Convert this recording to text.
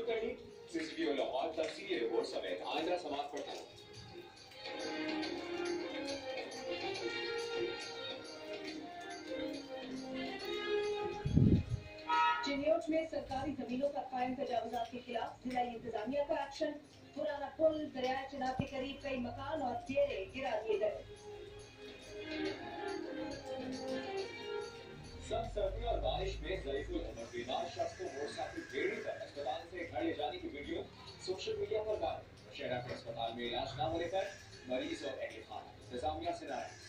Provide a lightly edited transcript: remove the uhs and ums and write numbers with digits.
कर ली। सीसीटीवी लाहौर तफसीली रिपोर्ट समेत आइंदा समाप्त पड़ताल। चिन्योट में सरकारी जमीनों पर कायम तजावुजात के खिलाफ जिला इंतजामिया का एक्शन। पुराना पुल दरिया चिनाब के करीब कई मकान और डेरे गिरा दिए गए। सब सर्दी और बारिश में ज़ईफुल उमर बीमार शख्स को मोटरसाइकिल बेड़ी पर अस्पताल से घर ले जाने की वीडियो सोशल मीडिया पर वायरल। शहरा के अस्पताल में इलाज न होने पर मरीज और अहल खाना इंतजामिया से नाराज।